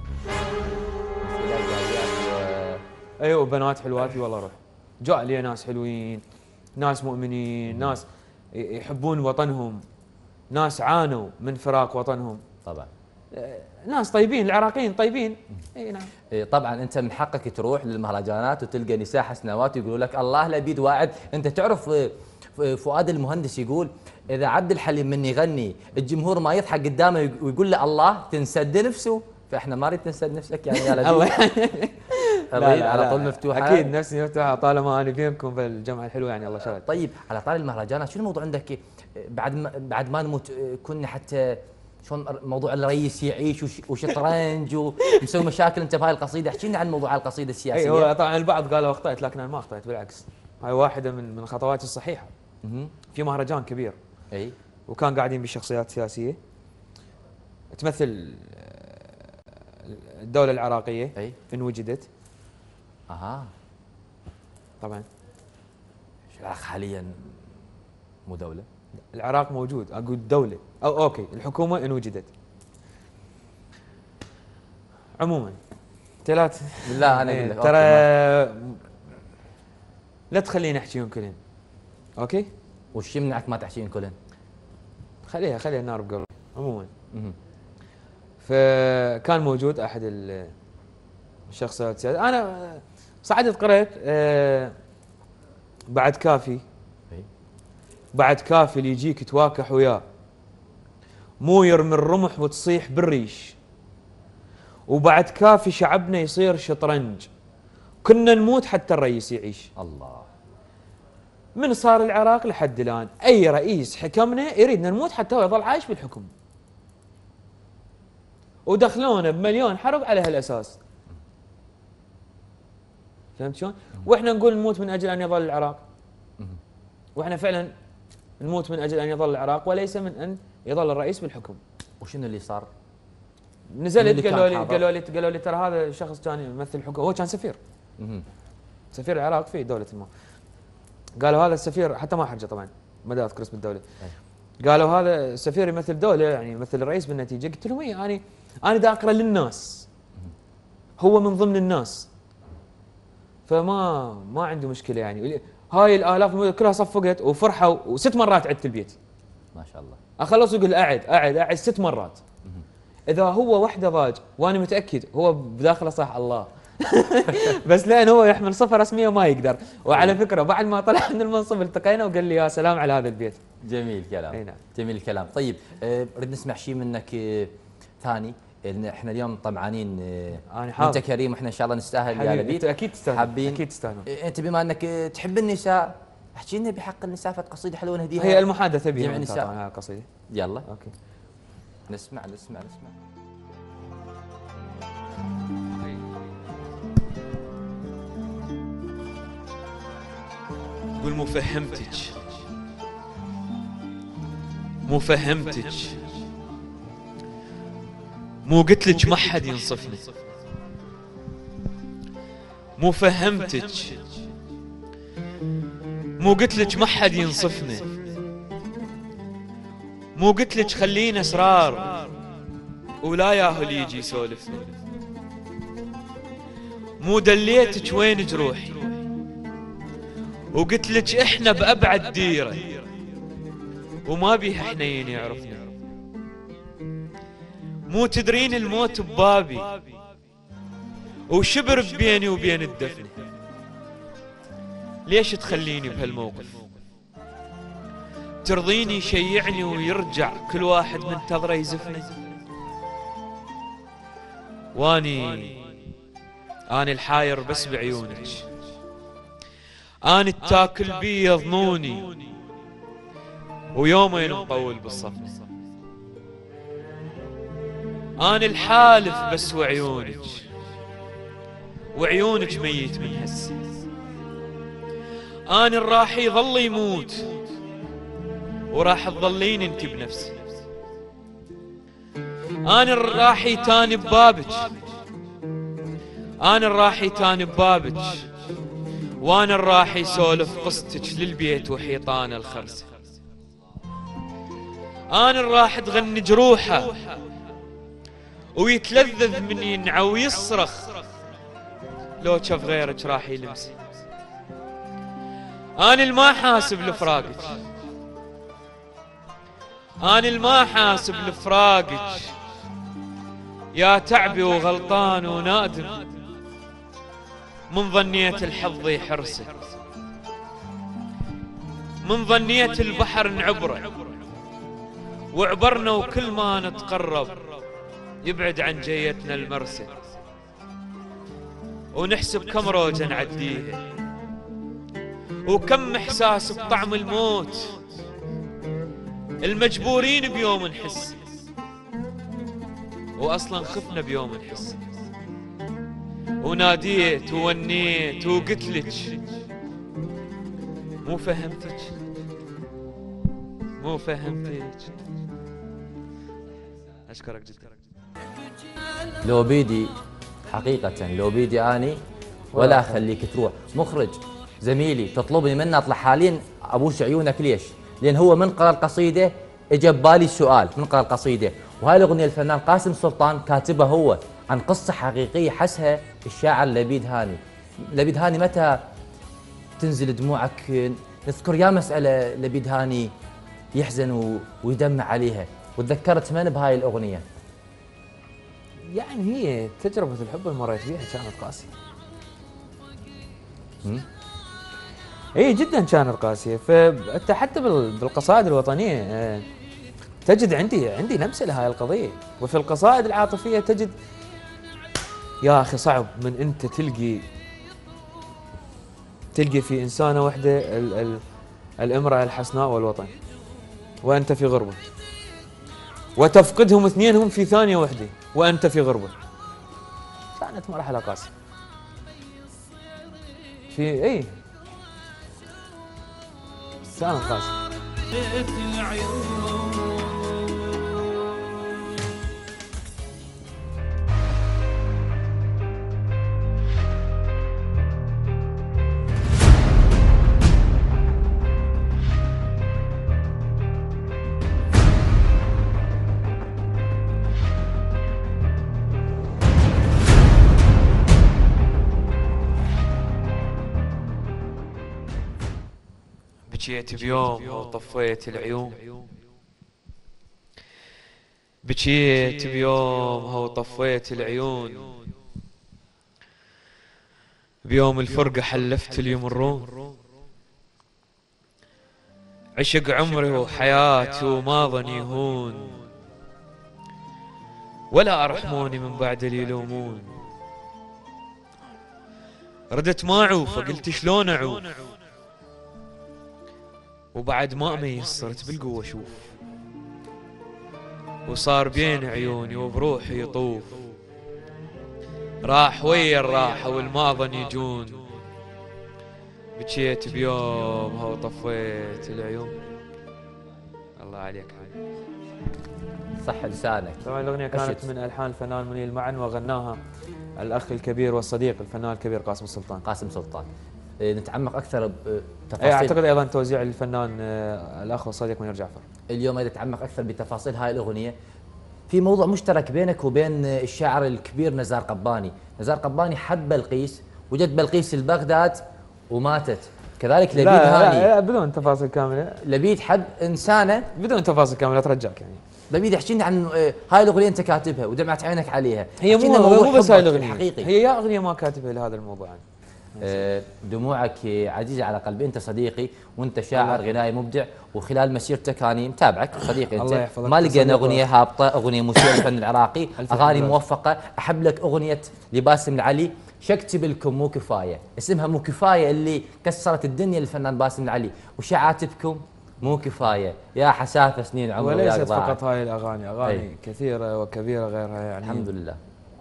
ايوه بنات حلواتي والله روح، جاء لي ناس حلوين، ناس مؤمنين، ناس يحبون وطنهم، ناس عانوا من فراق وطنهم. طبعا ناس طيبين، العراقيين طيبين. اي نعم. طبعا انت من حقك تروح للمهرجانات وتلقى نساء حسنوات ويقولوا لك الله لبيد واعد. انت تعرف فؤاد المهندس يقول اذا عبد الحليم من يغني الجمهور ما يضحك قدامه ويقول له الله تنسد نفسه، فاحنا ما نريد تنسد نفسك يعني يا لبيد. لا على طول مفتوحه. اكيد نفسي مفتوحه طالما انا فيكم بالجمعه الحلوه يعني الله شاهد. طيب على طاري المهرجانات شنو الموضوع عندك بعد ما نموت كنا حتى شلون موضوع الرئيس يعيش وشطرنج ومسوي مشاكل انت بهاي القصيده؟ احكي لنا عن موضوع القصيده السياسيه. اي هو طبعا البعض قالوا اخطات، لكن انا ما اخطات بالعكس، هاي واحده من خطواتي الصحيحه. في مهرجان كبير اي وكان قاعدين بشخصيات سياسيه تمثل الدوله العراقيه اي ان وجدت. طبعا العراق حاليا مو دوله، العراق موجود، اقول دوله او اوكي الحكومه ان وجدت. عموما لا انا اقول لك ترى لا تخليني احكيهم كلهم. اوكي وش يمنعك ما تحكيهم كلهم؟ خليها النار بقلبي. عموما فكان موجود احد الشخصيات السياسيه، انا صعدت قريت بعد كافي اللي يجيك تواكح وياه، مو يرمي الرمح وتصيح بالريش، وبعد كافي شعبنا يصير شطرنج، كنا نموت حتى الرئيس يعيش. الله، من صار العراق لحد الان اي رئيس حكمنا يريدنا نموت حتى هو يظل عايش بالحكم، ودخلونا بمليون حرب على هالاساس. فهمت شلون؟ واحنا نقول نموت من اجل ان يظل العراق، واحنا فعلا نموت من اجل ان يظل العراق وليس من ان يظل الرئيس بالحكم. وشنو اللي صار؟ نزلت قالوا لي ترى هذا الشخص كان يمثل الحكومه، هو كان سفير سفير العراق في دوله ما. قالوا هذا السفير، حتى ما حرجه طبعا ما دا اذكر اسم الدوله، قالوا هذا السفير يمثل دوله يعني يمثل الرئيس بالنتيجه. قلت لهم اي انا دا اقرا للناس، هو من ضمن الناس، فما عنده مشكله يعني. هاي الالاف كلها صفقت وفرحوا، و6 مرات عدت البيت ما شاء الله. اخلص يقول اعد 6 مرات. اذا هو وحده ضاج وانا متاكد هو بداخله صح الله بس لان هو يحمل صفه رسميه ما يقدر. وعلى فكره بعد ما طلع من المنصب التقينا وقال لي يا سلام على هذا البيت. جميل كلام. نعم. جميل الكلام. طيب نريد نسمع شيء منك ثاني، لان احنا اليوم طمعانين انت كريم واحنا ان شاء الله نستاهل يا لبيد. اكيد تستاهل، حابين اكيد تستاهلون. انت بما انك تحب النساء احكي لنا بحق النساء فت قصيده حلوه نهديها. هي المحادثه بها جميع النساء على القصيده. يلا اوكي نسمع نسمع نسمع. قول مو فهمتك، مو فهمتك، مو قلت لك ما حد ينصفني، مو فهمتك، مو قلت لك ما حد ينصفني، مو قلت لك خلينا اسرار ولا ياهو اللي يجي يسولفني، مو دليتك وين جروحي وقلت لك احنا بأبعد ديرة وما بيها حنين يعرفني، مو تدرين الموت ببابي وشبر بيني وبين الدفن، ليش تخليني بهالموقف؟ ترضيني يشيعني ويرجع كل واحد منتظره يزفني؟ واني الحاير بس بعيونك، اني التاكل بي يظنوني ويومين مطول بالصفن، اني الحالف بس وعيونك ميت من هسه، اني الراح يظل يموت وراح تظلين انت بنفسي، اني الراح يتاني ببابك، اني الراح يتاني ببابك، وانا الراح يسولف قصتك للبيت وحيطان الخرسه، انا الراح تغني جروحه ويتلذذ من ينعى ويصرخ لو شاف غيرك راح يلمسي، انا الما حاسب لفراقك، انا الما حاسب لفراقك يا تعبي وغلطان ونادم، من ظنيت الحظ يحرسه، من ظنيت البحر نعبره وعبرنا وكل ما نتقرب يبعد عن جيتنا المرسى، ونحسب كم روجة نعديها وكم احساس بطعم الموت المجبورين بيوم نحس، واصلا خفنا بيوم نحس، وناديت وونيت وقلتلك مو فهمتك، مو فهمتك. اشكرك جدا. لو بيدي حقيقة، لو بيدي اني ولا اخليك تروح. مخرج زميلي تطلبني مني اطلع حاليا ابوس عيونك، ليش؟ لان هو من قرأ القصيدة اجى ببالي السؤال من قرأ القصيدة، وهاي الاغنية الفنان قاسم سلطان كاتبها هو عن قصة حقيقية حسها الشاعر لبيد هاني. لبيد هاني متى تنزل دموعك؟ نذكر يا مسألة لبيد هاني يحزن ويدمع عليها، وتذكرت من بهاي الأغنية؟ يعني هي تجربة الحب اللي مريت فيها كانت قاسية. اي جدا كانت قاسية، فانت حتى بالقصائد الوطنية تجد عندي لمسة لهاي القضية، وفي القصائد العاطفية تجد يا اخي صعب من انت تلقي في انسانة واحدة الامرأة الحسناء والوطن وانت في غربة، وتفقدهم اثنينهم في ثانية واحدة وانت في غربة. كانت مرحلة قاسية في كانت قاسية. بكيت بيوم وطفيت العيون، بكيت بيوم وطفيت العيون، بيوم الفرقة حلفت اللي يمرون، عشق عمري وحياتي وما ظن يهون، ولا أرحموني من بعد اللي يلومون. ردت ما أعوف، قلت شلون أعوف وبعد ما اميز صرت بالقوة اشوف، وصار بين عيوني وبروحي يطوف، راح ويا الراحة والما ظن يجون، بكيت بيومها وطفيت العيون. الله عليك حبيبي. صح لسانك. طبعا الاغنيه كانت من الحان الفنان منير معن، وغناها الاخ الكبير والصديق الفنان الكبير قاسم السلطان. قاسم سلطان. نتعمق اكثر بتفاصيل. اعتقد ايضا توزيع الفنان الاخ والصديق منير جعفر. اليوم نتعمق اكثر بتفاصيل هاي الاغنيه. في موضوع مشترك بينك وبين الشاعر الكبير نزار قباني. نزار قباني حب بلقيس، وجد بلقيس البغداد وماتت. كذلك لبيد هاني. لا بدون تفاصيل كامله. لبيد حب انسانه بدون تفاصيل كامله اترجاك يعني. لبيد احكي لنا عن هاي الاغنيه انت كاتبها ودمعت عينك عليها. هي مو بس هاي الاغنيه الحقيقي، هي يا اغنيه ما كاتبها لهذا الموضوع يعني. دموعك عزيزه على قلبي. انت صديقي وانت شاعر غنائي مبدع، وخلال مسيرتك اني متابعك صديقي. انت ما لقينا اغنيه هابطه، اغنيه مثيره للفن العراقي، اغاني موفقه. احب لك اغنيه لباسم العلي شكتب لكم مو كفايه، اسمها مو كفايه اللي كسرت الدنيا للفنان باسم العلي، وشعاتبكم مو كفايه يا حسافه سنين عمر. وليست فقط هاي الاغاني، اغاني كثيره وكبيره غيرها يعني. الحمد لله.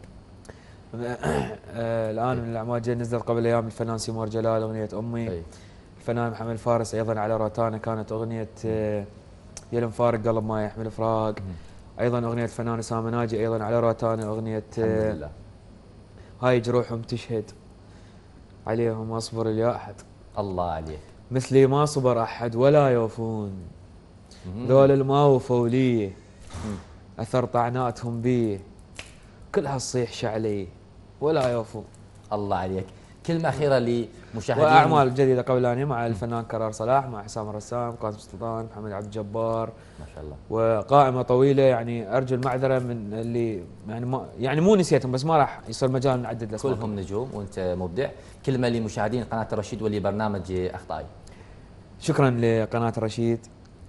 الان من الاعمال جاي نزلت قبل ايام الفنان سيمور جلال اغنيه امي. الفنان محمد فارس ايضا على روتانا كانت اغنيه يا المفارق قلب ما يحمل فراق. ايضا اغنيه الفنان اسامه ناجي ايضا على روتانا اغنيه الحمد لله. هاي جروحهم تشهد عليهم اصبر يا احد. الله عليك. مثلي ما صبر احد ولا يوفون، ذول الما وفوا لي اثر طعناتهم بي، كلها تصيح شعلي ولا يوفون. الله عليك. كلمة أخيرة لمشاهدين. وأعمال جديدة قبلاني مع الفنان كرار صلاح، مع حسام الرسام، قاسم سلطان، محمد عبد الجبار، ما شاء الله. وقائمة طويلة يعني. أرجو المعذرة من اللي يعني مو نسيتهم، بس ما راح يصير مجال نعدد الأسماء. كلهم نجوم وأنت مبدع. كلمة لمشاهدين قناة الرشيد ولبرنامج أخطائي. شكرا لقناة الرشيد،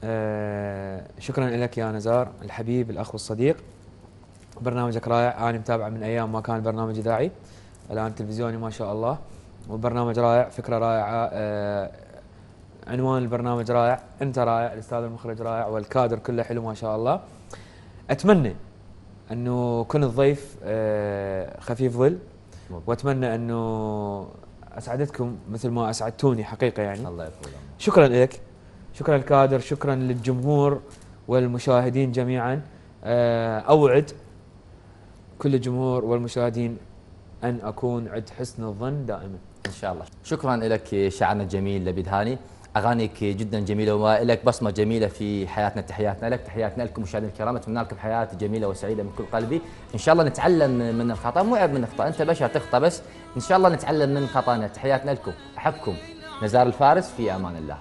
شكرا لك يا نزار الحبيب الأخ والصديق. برنامجك رائع، أنا متابعه من أيام ما كان برنامج إذاعي، الآن تلفزيوني ما شاء الله. وبرنامج رائع، فكرة رائعة، عنوان البرنامج رائع، أنت رائع، الأستاذ المخرج رائع، والكادر كله حلو ما شاء الله. أتمنى أنه كنت ضيف خفيف ظل، وأتمنى أنه أسعدتكم مثل ما أسعدتوني حقيقة يعني. الله يطول. شكرا لك، شكرا للكادر، شكرا للجمهور والمشاهدين جميعا. أوعد كل الجمهور والمشاهدين أن أكون عند حسن الظن دائما إن شاء الله. شكرا لك شاعرنا الجميل لبيد هاني، أغانيك جدا جميلة ولك بصمة جميلة في حياتنا. تحياتنا لك، تحياتنا لكم مشاهدينا الكرام. أتمنى لكم حياة جميلة وسعيدة من كل قلبي. إن شاء الله نتعلم من الخطأ، مو عيب من الخطأ، أنت بشر تخطأ، بس إن شاء الله نتعلم من خطأنا. تحياتنا لكم، أحبكم. نزار الفارس، في أمان الله.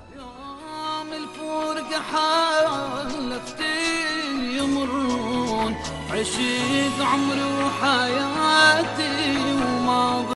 يمرون عشق عمري وحياتي وما